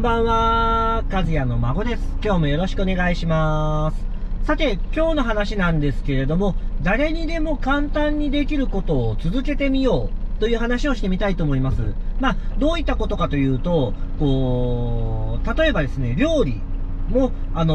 ばんは、和也の孫です。今日もよろしくお願いします。さて、今日の話なんですけれども、誰にでも簡単にできることを続けてみようという話をしてみたいと思います。どういったことかというと、例えばですね、料理も、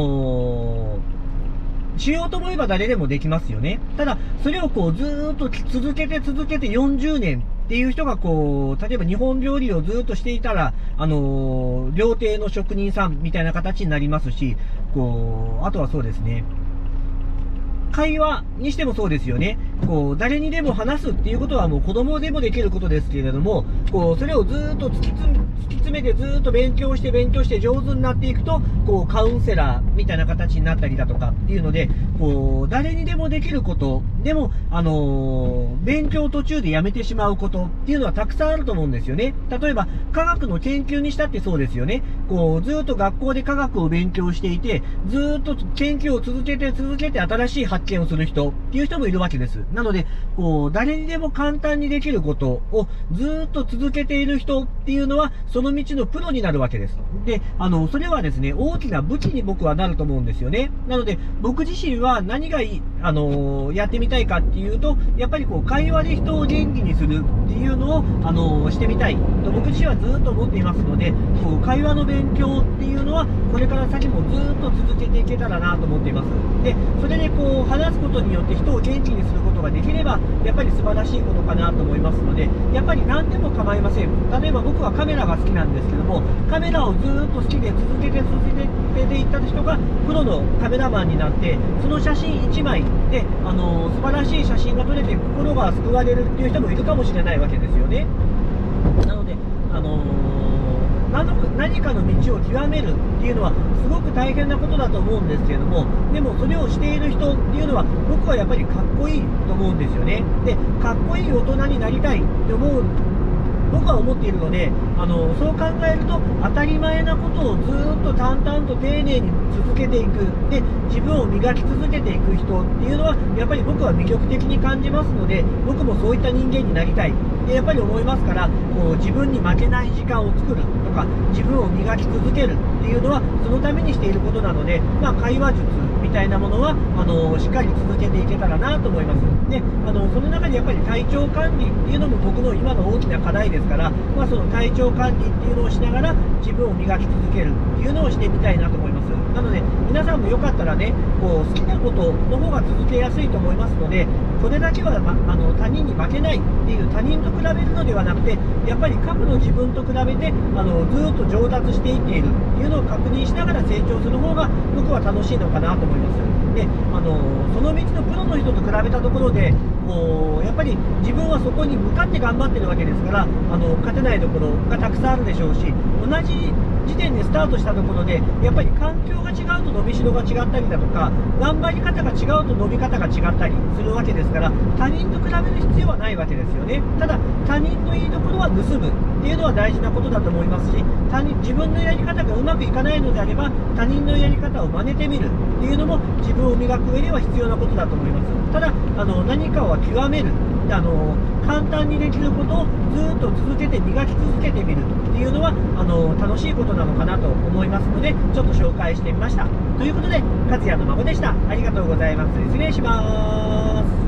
しようと思えば誰でもできますよね。ただ、それをずーっと続けて40年っていう人が例えば日本料理をずーっとしていたら、料亭の職人さんみたいな形になりますし、あとはそうですね。会話にしてもそうですよね。誰にでも話すっていうことはもう子供でもできることですけれども、それをずーっと突き詰めてずーっと勉強して上手になっていくと、カウンセラーみたいな形になったりだとかっていうので、誰にでもできること、でも、勉強途中でやめてしまうことっていうのはたくさんあると思うんですよね。例えば、科学の研究にしたってそうですよね。ずーっと学校で科学を勉強していて、ずーっと研究を続けて新しい発見をする人っていう人もいるわけです。なので、誰にでも簡単にできることをずーっと続けている人っていうのは、その道のプロになるわけです。で、それはですね、大きな武器に僕はなると思うんですよね。なので、僕自身は何がやってみたいかっていうと、やっぱり会話で人を元気にするっていうのを、してみたいと僕自身はずーっと思っていますので、会話の勉強っていうのは、これから先もずーっと続けていけたらなと思っています。で、それで話すことによって人を元気にすることができれば、やっぱり素晴らしいことかなと思いますので、やっぱり何でも構いません。例えば僕はカメラが好きなんですけども、カメラをずーっと好きで続けていった人がプロのカメラマンになって、その写真1枚で、素晴らしい写真が撮れて心が救われるっていう人もいるかもしれないわけですよね。なので、何かの道を極めるっていうのはすごく大変なことだと思うんですけれども、でもそれをしている人っていうのは僕はやっぱりかっこいいと思うんですよね。で、かっこいい大人になりたいって僕は思っているので、そう考えると当たり前なことをずーっと淡々と丁寧に続けていく。で、自分を磨き続けていく人っていうのはやっぱり僕は魅力的に感じますので、僕もそういった人間になりたいでやっぱり思いますから、自分に負けない時間を作るとか、自分を磨き続けるっていうのはそのためにしていることなので、会話術みたいなものはしっかり続けていけたらなと思います。で、その中でやっぱり体調管理っていうのも僕の今の大きな課題ですから、その体調管理っていうのをしながら自分を磨き続けるっていうのをしてみたいなと思います。なので皆さんもよかったらね、好きなことの方が続けやすいと思いますので、これだけは、他人に負けないっていう、他人と比べるのではなくて、やっぱり過去の自分と比べてずーっと上達していっているっていうのを確認しながら成長する方が僕は楽しいのかなと思います。で、その道のプロの人と比べたところでやっぱり自分はそこに向かって頑張ってるわけですから、勝てないところがたくさんあるでしょうし、同じ時点でスタートしたところでやっぱり環境が違うと伸びしろが違ったりだとか、頑張り方が違うと伸び方が違ったりするわけですから、他人と比べる必要はないわけですよね。ただ他人のいいところは盗むっていうのは大事なことだと思いますし、自分のやり方がうまくいかないのであれば他人のやり方を真似てみるっていうのも自分を磨く上では必要なことだと思います。ただ何かは極める、簡単にできることをずっと続けて磨き続けてみるっていうのは楽しいことなのかなと思いますので、ちょっと紹介してみました。ということで、和也の孫でした。ありがとうございます。失礼します。